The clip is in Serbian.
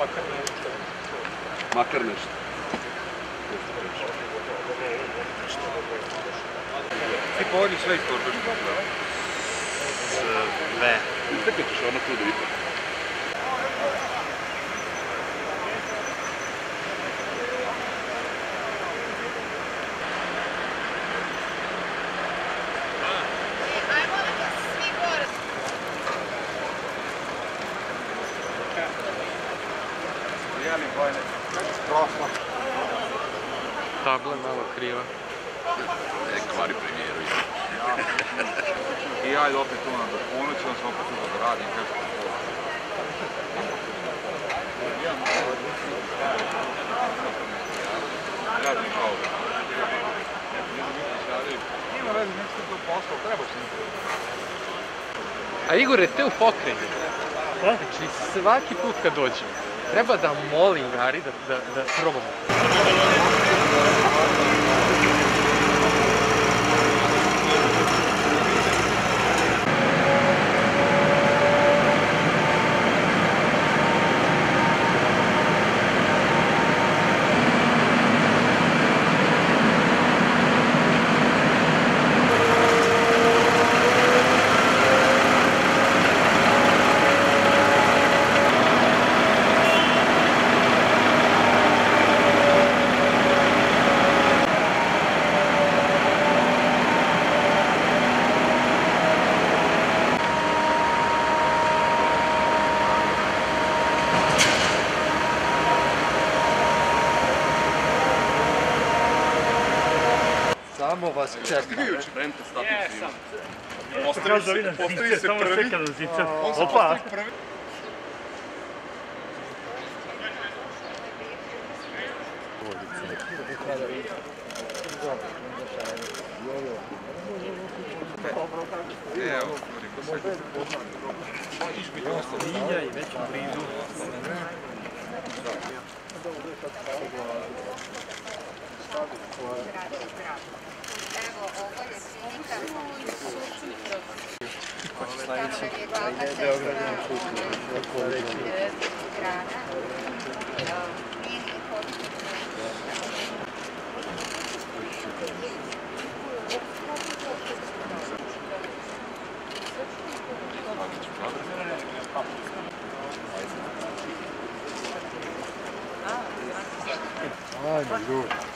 Makar nešto. Ti povodi sve iz torbe što je. Sve. Tako ćeš ono tu da ipak. Tabla malo kriva. Kvari premijeru. I ajde opet tu na ponoći, on se opet tu da radim, kako to radim kao nema veze, neće ti to posao, trebaš ništa. A Igore, te u pokrenju. Znači, svaki put kad dođem, treba da molim Ari da probamo. Samo vas čekam. Jesam. Postavi se prvi. Opa! Evo, Linja i već blizu. Evo, ovo je slika Slavica, ajde Beogradom kuću. grana. Mini Ajde, ljudi.